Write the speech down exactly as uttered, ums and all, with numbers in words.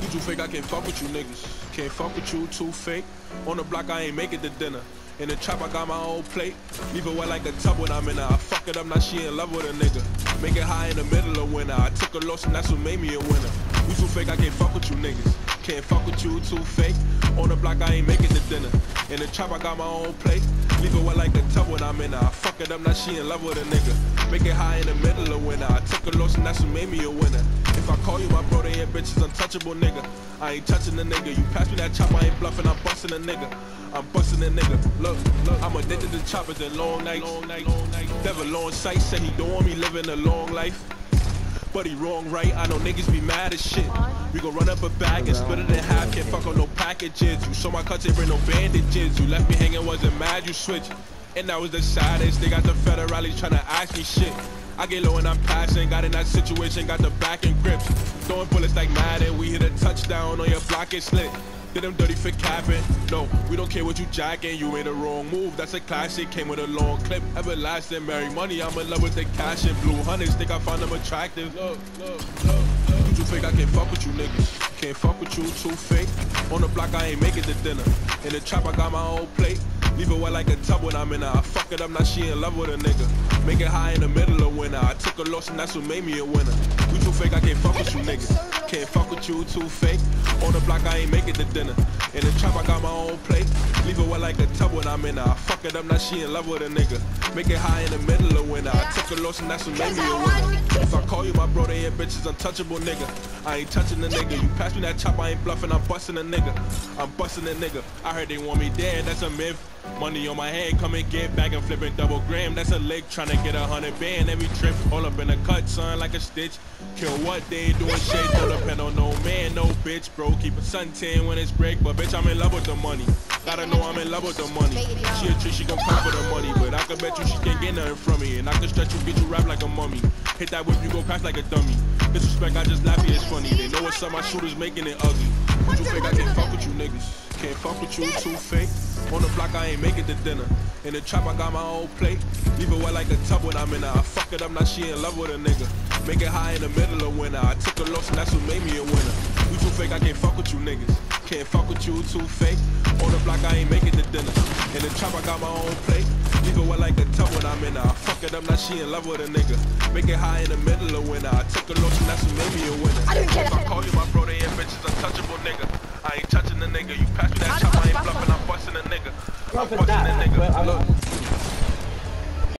You too fake, I can't fuck with you niggas. Can't fuck with you, too fake. On the block, I ain't make it to dinner. In the trap, I got my own plate. Leave it wet like a tub when I'm in her. I fuck it up, now she in love with a nigga. Make it high in the middle of winter. I took a loss and that's what made me a winner. You too fake, I can't fuck with you niggas. Can't fuck with you, too fake. On the block, I ain't make it to dinner. In the trap, I got my own plate. Leave it wet like a tub when I'm in her. I fuck it up, now she in love with a nigga. Make it high in the middle of winter. I took a loss and that's what made me a winner. If I call you my brother, yeah, bitch is untouchable nigga. I ain't touching the nigga. You pass me that chop, I ain't bluffing, I'm busting a nigga. I'm busting a nigga. Look, look, I'm addicted to choppers and long nights. Long night, long night. Devil long sight, said he don't want me living a long life. But he wrong, right? I know niggas be mad as shit. We gon' run up a bag and split it in half. Can't fuck on no packages. You saw my cuts, they bring no bandages. You left me hanging, wasn't mad, you switched. And that was the saddest. They got the federales tryna ask me shit. I get low and I'm passing, got in that situation, got the back and grips. Throwing bullets like Madden, we hit a touchdown on your block and slit. Did them dirty for capping? No, we don't care what you jacking, you made a wrong move, that's a classic, came with a long clip. Everlasting, marry money, I'm in love with the cash and blue hunters, think I found them attractive. Look, look, look, look. You too fake, I can't fuck with you niggas. Can't fuck with you, too fake. On the block, I ain't make it to dinner. In the trap, I got my own plate. Leave it wet like a tub when I'm in her. I fuck it up, now she in love with a nigga. Make it high in the middle of winter. I took a loss and that's what made me a winner. You too fake, I can't fuck with you niggas. Can't fuck with you, too fake. On the block, I ain't make it to dinner. In the trap, I got my own plate. Leave it wet like a tub when I'm in her. I fuck it up, now she in love with a nigga. Make it high in the middle of winter. I took a loss and that's what made me a winner. If I call you my brother, yeah, bitch is untouchable nigga. I ain't touching the nigga. You pass me that chop, I ain't bluffing, I'm busting a nigga. I'm busting a nigga. I heard they want me dead, that's a myth. Money on my head, come and get back and flipping double gram. That's a lick, tryna get a hundred band every trip. All up in the cut, son, like a stitch. Kill what they ain't doing shit. Don't depend on no man, no bitch, bro. Keep a suntan when it's break, but bitch, I'm in love with the money. Gotta know I'm in love with the money. She a trick, she gon' come for the money, but I can bet you she can't get nothing from me. And I can stretch you, get you wrapped like a mummy. Hit that whip, you go crash like a dummy. Disrespect, I just laugh, it's funny. They know what's up, my shooters making it ugly. You too fake, I can't fuck with you niggas. Can't fuck with you, too fake. On the block, I ain't make it to dinner. In the trap, I got my own plate. Leave it wet like a tub when I'm in her. I fuck it up, now she in love with a nigga. Make it high in the middle of winter. I took a loss and that's what made me a winner. You too fake, I can't fuck with you niggas. Can't fuck with you, too fake. On the block, I ain't make it to dinner. In the trap, I got my own plate. Leave it wet like a tub when I'm in her. I fuck it up, now she in love with a nigga. Make it high in the middle of winter. I took a loss and that's what made me a winner. If I call you my brother, yeah, bitch is untouchable nigga. I ain't touching the nigga. You pass me that chop, I ain't bluffing, I'm busting a nigga. I'm busting a nigga. Look.